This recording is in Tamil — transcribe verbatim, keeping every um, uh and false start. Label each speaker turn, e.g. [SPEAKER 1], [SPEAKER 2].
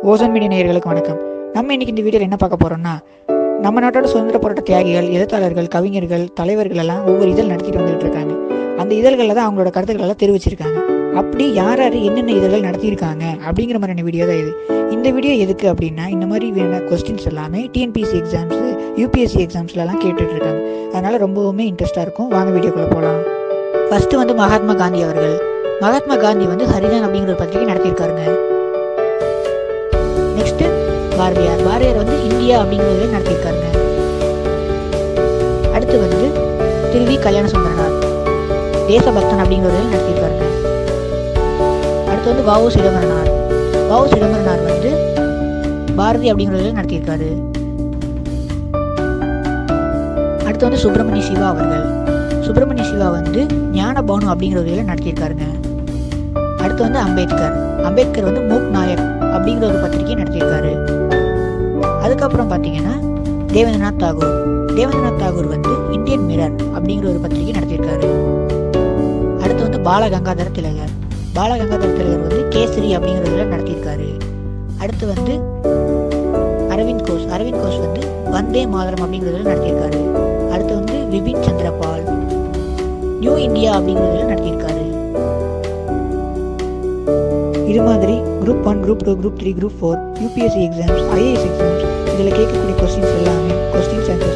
[SPEAKER 1] ஓசன் மீடியா நேயர்களுக்கு வணக்கம். நம்ம இன்னைக்கு இந்த வீடியோவில் என்ன பார்க்க போறோம்னா, நம்ம நாட்டோட சுதந்திர போராட்ட தியாகிகள், எழுத்தாளர்கள், கவிஞர்கள், தலைவர்கள் எல்லாம் ஒவ்வொரு இதழ் நடத்திட்டு வந்துட்டு இருக்காங்க. அந்த இதழ்களில் தான் அவங்களோட கருத்துக்கள் எல்லாம் தெரிவிச்சிருக்காங்க. அப்படி யார் யார் என்னென்ன இதழ்கள் நடத்தியிருக்காங்க அப்படிங்கிற மாதிரியான வீடியோ தான் இது. இந்த வீடியோ எதுக்கு அப்படின்னா, இந்த மாதிரி வேணா கொஸ்டின்ஸ் எல்லாமே டிஎன்பிஎஸ்சி எக்ஸாம்ஸ், யூபிஎஸ்சி எக்ஸாம்ஸ்லாம் கேட்டுட்டு இருக்காங்க. அதனால ரொம்பவுமே இன்ட்ரெஸ்டாக இருக்கும். வாங்க வீடியோக்குள்ளே போகலாம். ஃபர்ஸ்ட் வந்து மகாத்மா காந்தி அவர்கள். மகாத்மா காந்தி வந்து ஹரிஜன் அப்படிங்கிற ஒரு பத்திரிகை நடத்தியிருக்காருங்க. நெக்ஸ்ட் பாரதியார். பாரதியார் வந்து இந்தியா அப்படிங்கிறத நடத்தியிருக்காருங்க. அடுத்து வந்து திரு வி கல்யாண சுந்தரனார் தேசபக்தன் அப்படிங்கிறத நடத்தியிருக்காருங்க. அடுத்து வந்து வ உ சிதம்பரனார். வ உ சிதம்பரனார் வந்து பாரதி அப்படிங்கிறத நடத்தியிருக்காரு. அடுத்து வந்து சுப்பிரமணிய சிவா அவர்கள். சுப்பிரமணிய சிவா வந்து ஞானபானு அப்படிங்கிறத நடத்தியிருக்காருங்க. அடுத்து வந்து அம்பேத்கர். அம்பேத்கர் வந்து மூக் நாயக் அப்படிங்கிற ஒரு பத்திரிகை நடத்தியிருக்காரு. அதுக்கப்புறம் பார்த்தீங்கன்னா தேவேந்திரநாத் தாகூர். தேவேந்திரநாத் தாகூர் வந்து இந்தியன் மிரர் அப்படிங்கிற ஒரு பத்திரிகை நடத்தியிருக்காரு. அடுத்து வந்து பாலகங்காதர திலகர். பாலகங்காதர திலகர் வந்து கேசரி அப்படிங்கிறதுல நடத்தியிருக்காரு. அடுத்து வந்து அரவிந்த் கோஷ். அரவிந்த் கோஷ் வந்து வந்தே மாதரம் அப்படிங்கிறதுல நடத்தியிருக்காரு. அடுத்து வந்து விபின் சந்திரபால் நியூ இந்தியா அப்படிங்கிறதுல நடத்தியிருக்காரு. இது மாதிரி group one, group two, group three, group four, UPSC exams, IAS exams இதில் கேட்கக்கூடிய கொஸ்டின்ஸ் எல்லாமே கொஸ்டின்ஸ் அண்ட்